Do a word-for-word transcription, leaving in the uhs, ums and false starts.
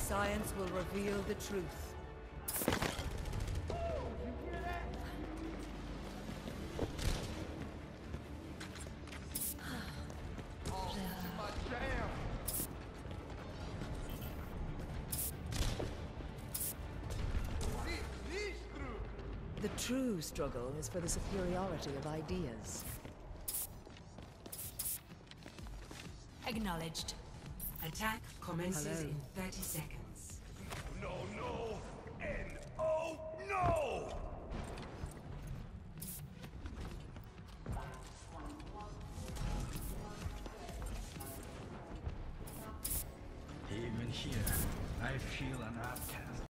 Science will reveal the truth. The true struggle is for the superiority of ideas. Acknowledged. Attack commences Hello. in thirty seconds. No, no, and oh no! Even here, I feel an outcast.